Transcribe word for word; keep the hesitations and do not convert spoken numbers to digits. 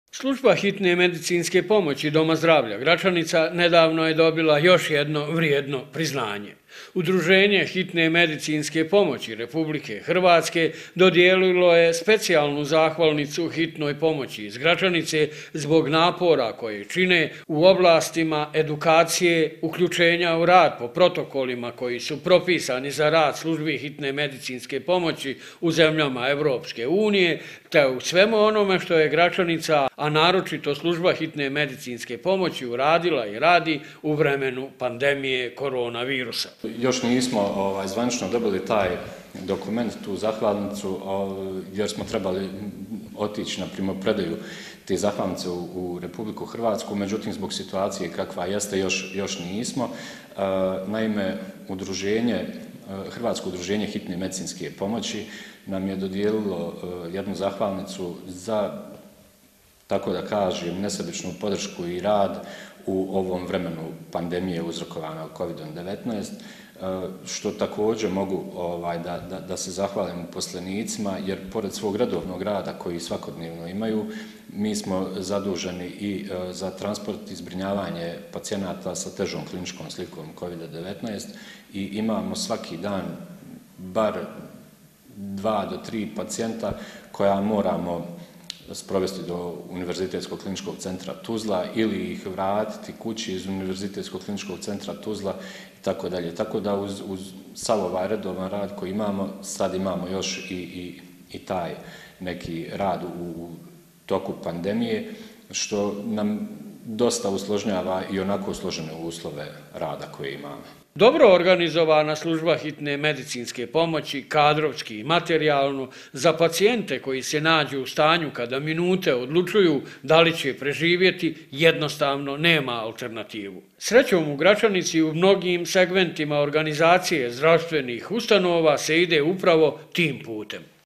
Služba hitne medicinske pomoći Doma zdravlja Gračanica nedavno je dobila još jedno vrijedno priznanje. Udruženje hitne medicinske pomoći Republike Hrvatske dodijelilo je specijalnu zahvalnicu hitnoj pomoći iz Gračanice zbog napora koje čine u oblastima edukacije, uključenja u rad po protokolima koji su propisani za rad službi hitne medicinske pomoći u zemljama Evropske unije, te u svemu onome što je Gračanica, a naročito služba hitne medicinske pomoći uradila i radi u vremenu pandemije koronavirusa. Još nismo ovaj, zvanično dobili taj dokument, tu zahvalnicu, jer smo trebali otići na primopredaju te zahvalnice u, u Republiku Hrvatsku, međutim zbog situacije kakva jeste još, još nismo. E, naime, udruženje, Hrvatsko udruženje hitne medicinske pomoći nam je dodijelilo e, jednu zahvalnicu za, tako da kažem, nesebičnu podršku i rad u ovom vremenu pandemije uzrokovane kovidom devetnaest, što također mogu ovaj, da, da, da se zahvalim uposlenicima, jer pored svog redovnog rada koji svakodnevno imaju, mi smo zaduženi i za transport i zbrinjavanje pacijenata sa težom kliničkom slikom kovida devetnaest i imamo svaki dan bar dva do tri pacijenta koja moramo sprovesti do Univerzitetskog kliničkog centra Tuzla ili ih vratiti kući iz Univerzitetskog kliničkog centra Tuzla i tako dalje. Tako da uz, uz sav ovaj redovan rad koji imamo, sad imamo još i, i, i taj neki rad u, u toku pandemije, što nam dosta usložnjava i onako složene uslove rada koje imamo. Dobro organizovana služba hitne medicinske pomoći, kadrovski i materijalno, za pacijente koji se nađu u stanju kada minute odlučuju da li će preživjeti, jednostavno nema alternativu. Srećom u Gračanici u mnogim segmentima organizacije zdravstvenih ustanova se ide upravo tim putem.